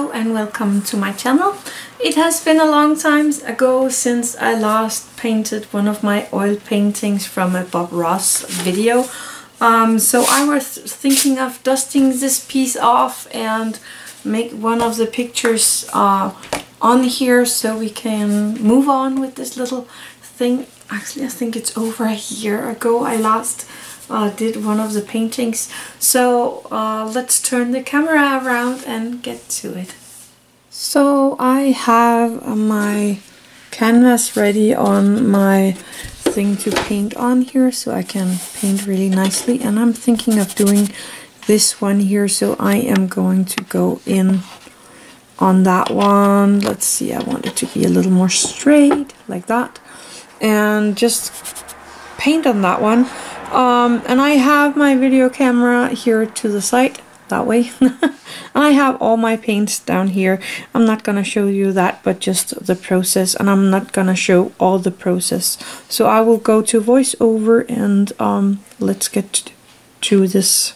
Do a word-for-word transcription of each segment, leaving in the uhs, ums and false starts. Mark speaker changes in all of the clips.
Speaker 1: Hello and welcome to my channel. It has been a long time ago since I last painted one of my oil paintings from a Bob Ross video. Um, so I was thinking of dusting this piece off and make one of the pictures uh, on here so we can move on with this little thing. Actually, I think it's over a year ago I last Uh, did one of the paintings. So uh, let's turn the camera around and get to it. So I have my canvas ready on my thing to paint on here, so I can paint really nicely, and I'm thinking of doing this one here, so I am going to go in on that one. Let's see, I want it to be a little more straight like that and just paint on that one. Um, and I have my video camera here to the side, that way. And I have all my paints down here. I'm not gonna show you that, but just the process, and I'm not gonna show all the process. So I will go to voiceover and um, let's get to this.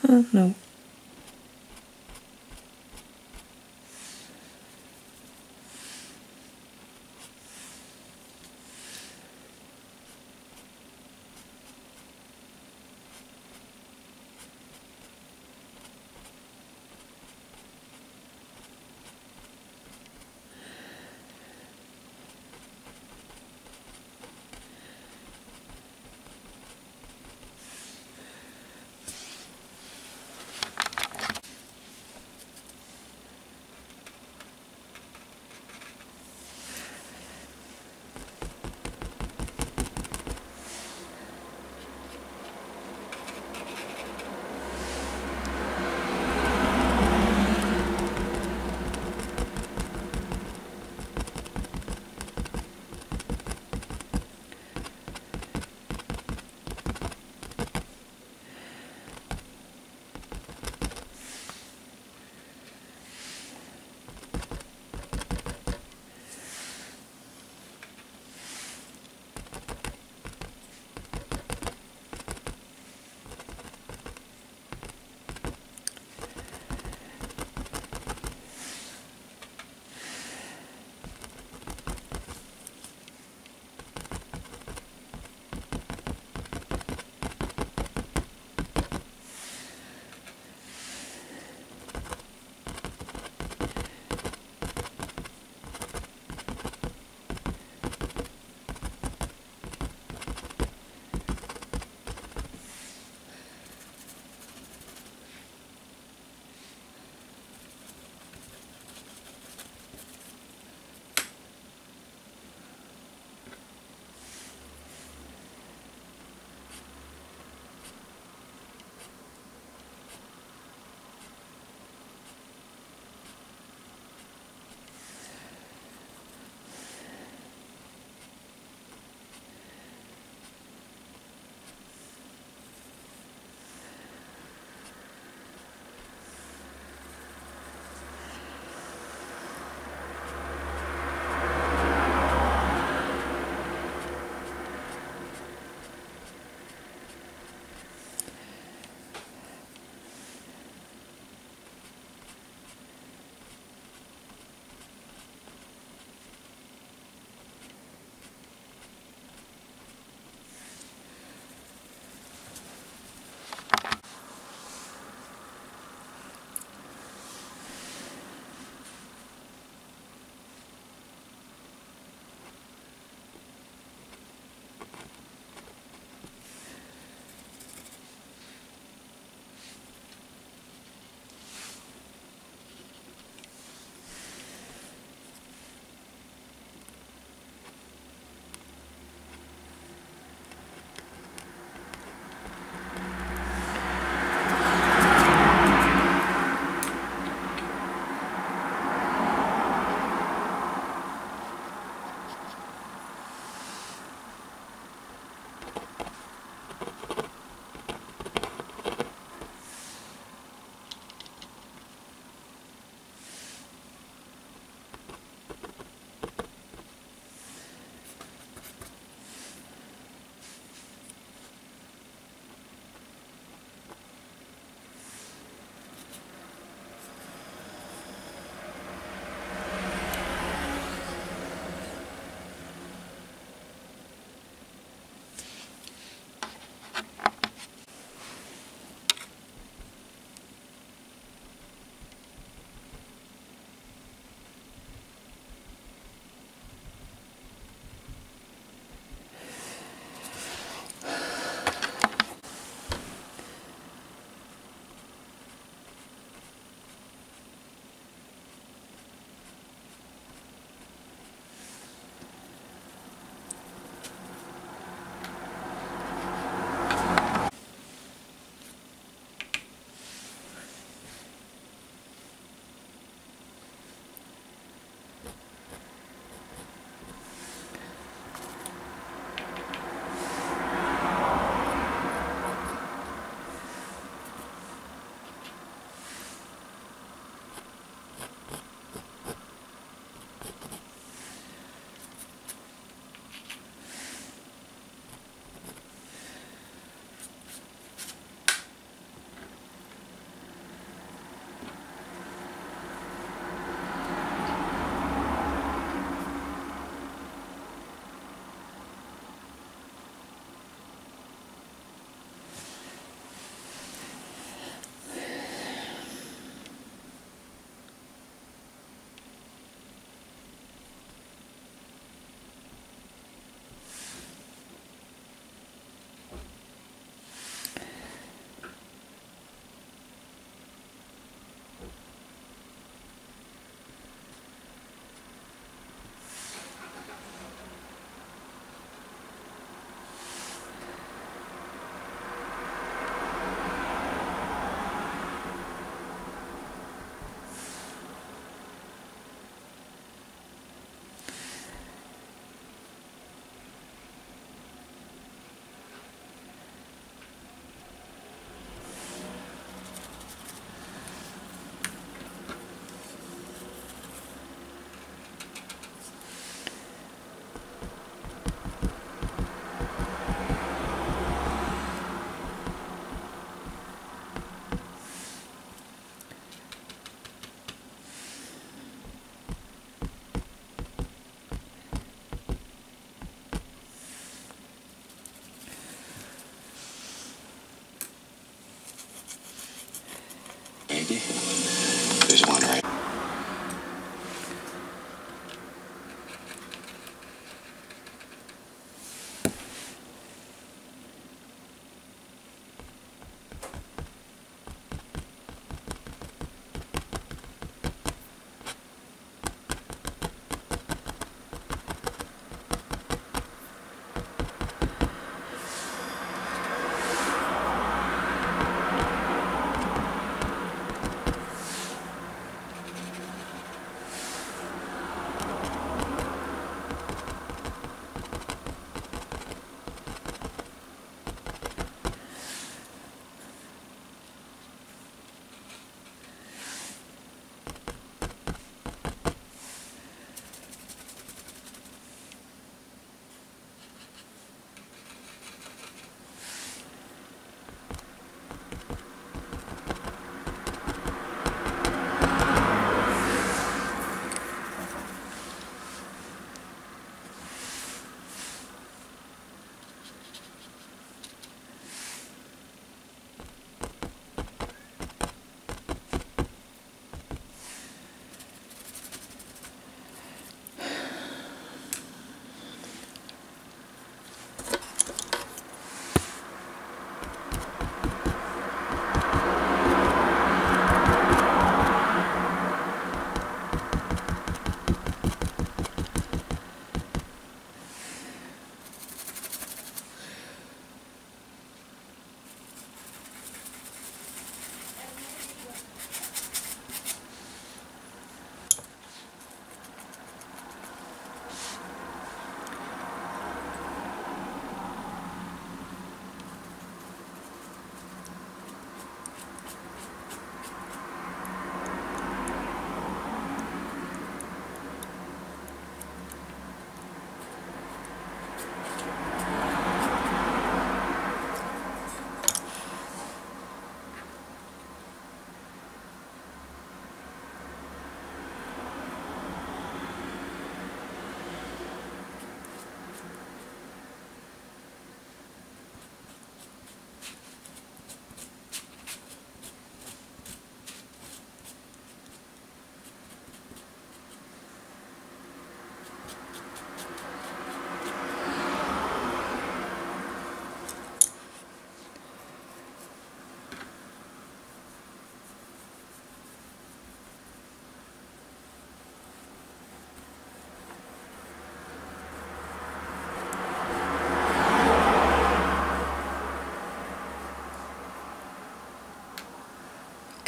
Speaker 1: Uh, no.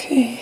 Speaker 2: Okay.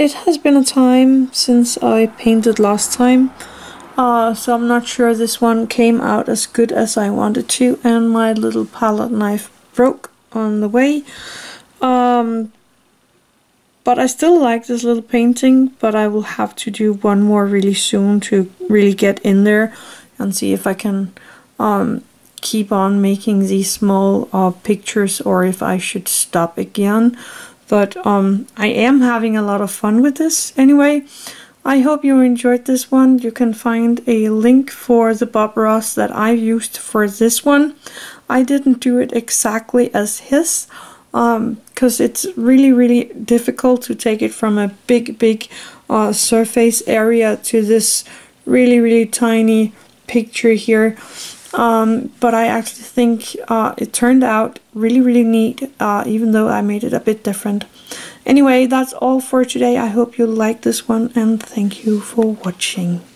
Speaker 1: it has been a time since I painted last time, uh, so I'm not sure this one came out as good as I wanted to, and my little palette knife broke on the way. Um, but I still like this little painting, but I will have to do one more really soon to really get in there and see if I can um, keep on making these small uh, pictures or if I should stop again. But um, I am having a lot of fun with this anyway. I hope you enjoyed this one. You can find a link for the Bob Ross that I used for this one. I didn't do it exactly as his, because um, it's really really difficult to take it from a big big uh, surface area to this really really tiny picture here. Um, but I actually think uh, it turned out really really neat, uh, even though I made it a bit different. Anyway, that's all for today. I hope you liked this one, and thank you for watching.